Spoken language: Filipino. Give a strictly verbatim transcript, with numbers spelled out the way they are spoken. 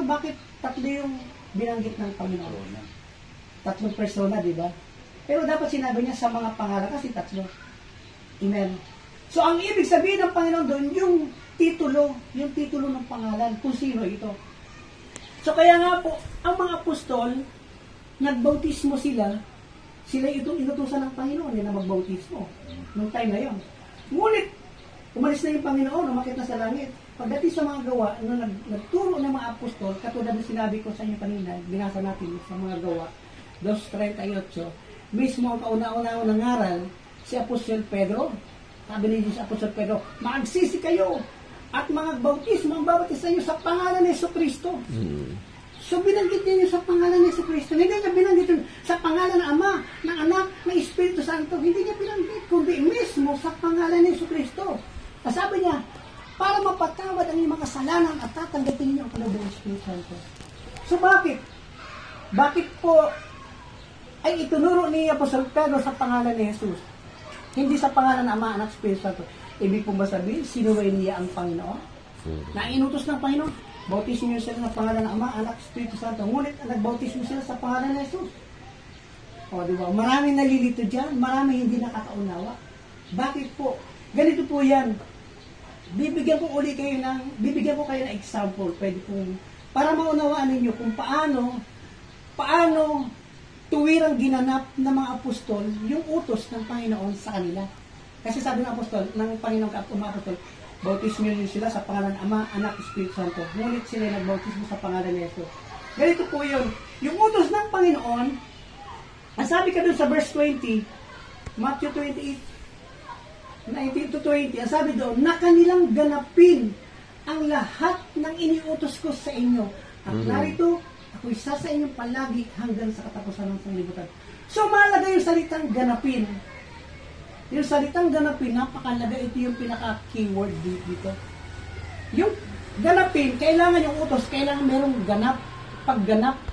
bakit tatlo yung binanggit ng Panginoon? Tatlong persona, di ba? Pero dapat sinabi niya sa mga pangalan kasi tatlo. Amen. So, ang ibig sabihin ng Panginoon doon, yung titulo, yung titulo ng pangalan, kung sino ito. So, kaya nga po, ang mga apostol, nagbautismo sila, sila itong inutusan ng Panginoon na magbautismo. Noong time na yun. Ngunit, umalis na yung Panginoon, umakit na sa langit. Pagdating sa mga gawa, nung nag, nagturo ng mga apostol, katulad ng sinabi ko sa inyo kanina, binasa natin sa mga gawa, two thirty-eight, mismo ang kauna-una nangaral, si Apostol Pedro, sabi ni Jesus, Apostol Pedro, magsisi kayo at mga bautismo ang babautis sa inyo sa pangalan ni Jesucristo. Mm. So binanggit niya sa pangalan ni Jesucristo. Hindi niya binanggit yun sa pangalan ng Ama, ng Anak, ng Espiritu Santo. Hindi niya binanggit, kundi mismo sa pangalan ni Jesucristo. Sabi niya, para mapatawad ang iyong mga kasalanan at tatanggapin niyo ang kalooban ng Espiritu Santo. So bakit? Bakit po ay itunuro ni Apostol Pedro sa pangalan ni Jesus? Hindi sa pangalan ng Ama, Anak, Espiritu Santo. Ibig po ba sabihin, sinuwain niya ang Panginoon? Na inutos ng Panginoon, bautismo niyo sila sa pangalan ng Ama, Anak, Espiritu Santo. Ngunit nagbautismo sila sa pangalan ni Jesus. O, di ba? Maraming nalilito dyan, maraming hindi nakakaunawa. Bakit po? Ganito po yan. Bibigyan ko uli kayo ng, bibigyan ko kayo ng example, pwede kong, para maunawaan ninyo kung paano, paano tuwirang ginanap ng mga apostol yung utos ng Panginoon sa kanila. Kasi sabi ng apostol, ng Panginoon ka mga apostol, bautismo niyo sila sa pangalan ng Ama, Anak, Espiritu Santo. Ngunit sila nagbautismo sa pangalan ni Jesus. Ganito po yun. Yung utos ng Panginoon, ang sabi ka dun sa verse twenty, Matthew twenty-eight, nineteen to twenty, ang sabi doon, na kanilang ganapin ang lahat ng iniutos ko sa inyo. At mm-hmm. narito, ako'y isa sa inyong palagi hanggang sa katapusan ng sanglibutan. So, mahalaga yung salitang ganapin. Yung salitang ganapin, napakalaga. Ito yung pinaka-keyword dito. Yung ganapin, kailangan yung utos, kailangan merong ganap, pagganap.